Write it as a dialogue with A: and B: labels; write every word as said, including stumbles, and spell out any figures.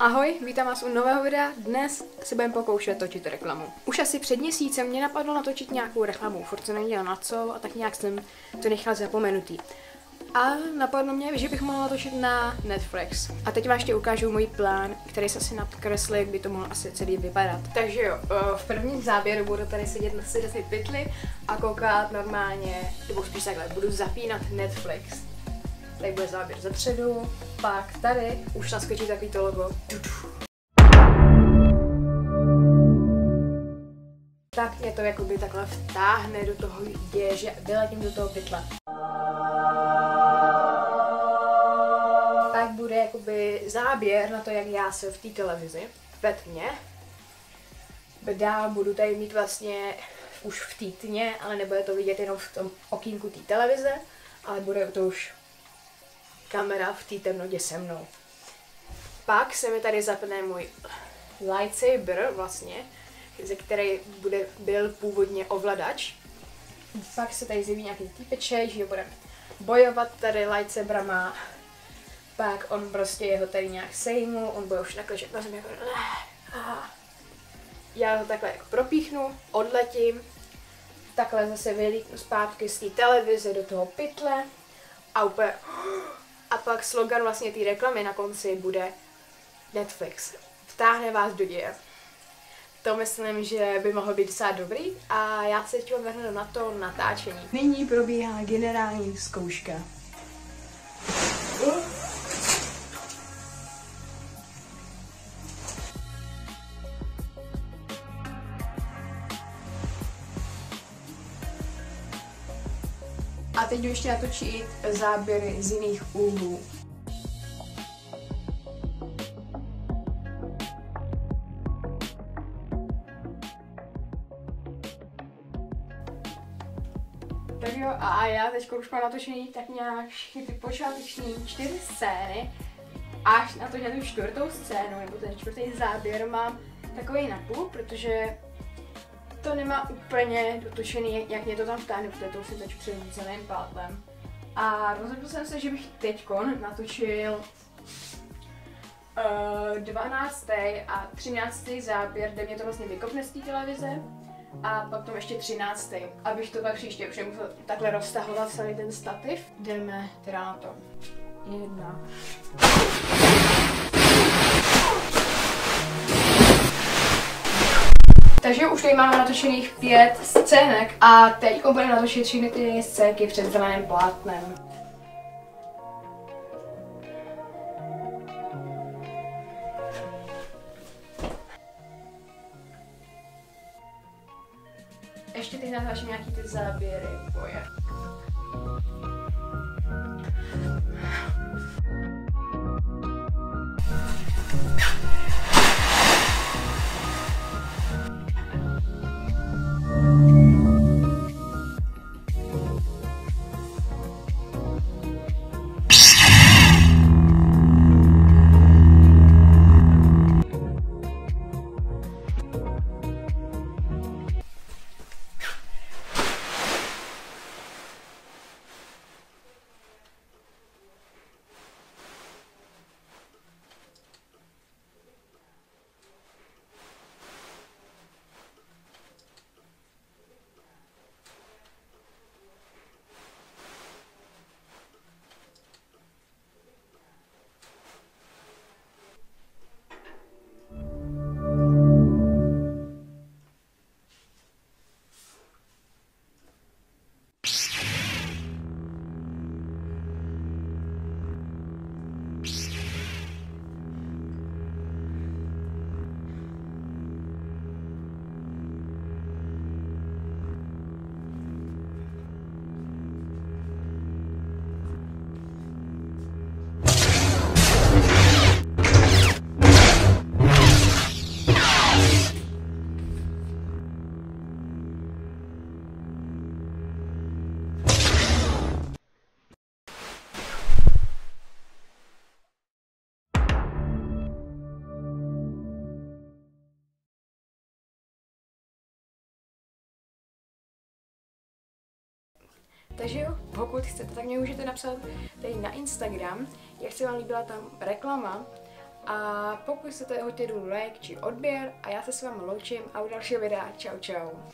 A: Ahoj, vítám vás u nového videa. Dnes se budeme pokoušet točit reklamu. Už asi před měsícem mě napadlo natočit nějakou reklamu, furt jsem nevěděla na co a tak nějak jsem to nechal zapomenutý. A napadlo mě, že bych mohla točit na Netflix. A teď vám ještě ukážu můj plán, který jsem si nakreslil, jak by to mohlo asi celý vypadat. Takže jo, v prvním záběru budu tady sedět na sedací pytli a koukat normálně, nebo spíš takhle, budu zapínat Netflix. Tady bude záběr zepředu, pak tady už naskočí takovýto logo. Tak mě to jakoby takhle vtáhne do toho děje, že vyletím do toho pytle. Pak bude jakoby záběr na to, jak já jsem v té televizi, ve tmě. Dál budu tady mít vlastně už v té tmě, ale nebude to vidět jenom v tom okýnku té televize, ale bude to už kamera v té temnotě se mnou. Pak se mi tady zapne můj lightsaber vlastně, ze který bude, byl původně ovladač. Pak se tady zjeví nějaký týpeček, že budeme bojovat tady lightsaberama. Pak on prostě jeho tady nějak sejmu, on bude už takhle, že na zemi jako... Já ho takhle jako propíchnu, odletím, takhle zase vylítnu zpátky z té televize do toho pytle a úplně... A pak slogan vlastně té reklamy na konci bude Netflix. Vtáhne vás do děje. To myslím, že by mohlo být docela dobrý a já se teď vrhnu na to natáčení. Nyní probíhá generální zkouška. A teď jdu ještě natočit záběry z jiných úhlů. Tak jo, a já teď už mám natočený tak nějak všechny ty počáteční čtyři scény. Až na to, že tu čtvrtou scénu, nebo ten čtvrtý záběr mám takový napůl, protože to nemá úplně dotočený, jak mě to tam vtáhne, protože to si teď před celým pátlem. A rozhodl jsem se, že bych teďkon natočil uh, dvanáctý a třináctý záběr, kde mě to vlastně vykopne z té televize. A pak tam ještě třináctý Abych to pak příště už nemusel takhle roztahovat celý ten stativ. Jdeme teda na to. Jedna. Takže už tady máme natočených pět scének a teď budeme natočit všechny ty scénky před zeleným plátnem. Ještě teď natáčím nějaký ty záběry boje. Takže jo, pokud chcete, tak mě můžete napsat tady na Instagram, jak se vám líbila tam reklama A pokud chcete, hoďte dolů like či odběr a já se s vámi loučím a u dalšího videa čau čau.